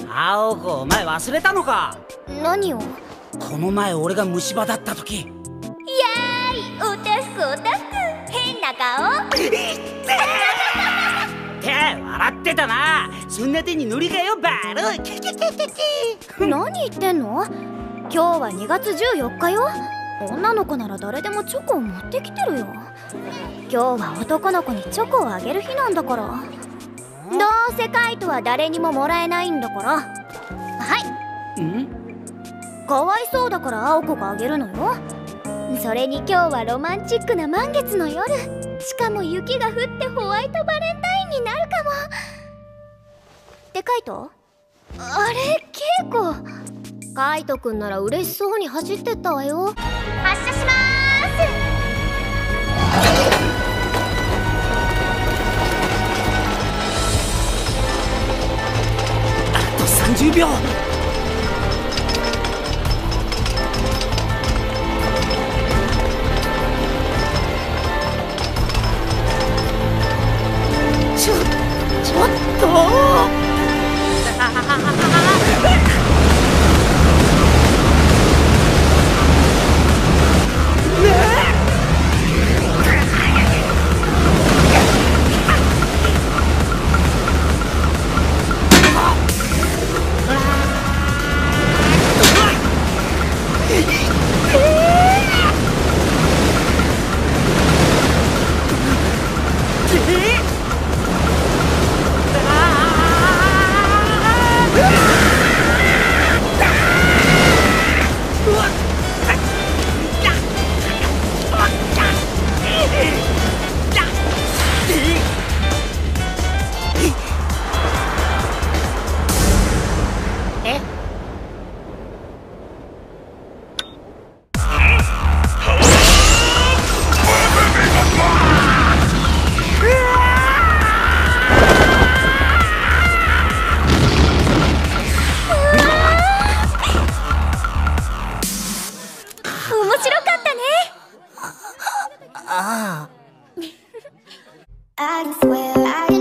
青子、お前忘れたのか？ 何を？ この前俺が虫歯だった時。 イエーイ、オタフクオタフク、変な顔。 って笑ってたな。そんな手にノリがよバロ。 何言ってんの？今日は2月14日よ。女の子なら誰でもチョコを持ってきてるよ。今日は男の子にチョコをあげる日なんだから。どうせカイトは誰にももらえないんだから。はい。かわいそうだから青子があげるのよ。それに今日はロマンチックな満月の夜。しかも雪が降ってホワイトバレンタインになるかも。ってカイト？あれ、ケイコ。カイトくんなら嬉しそうに走ってったわよ。発射しまーす。 あと30秒。ちょっと I swear I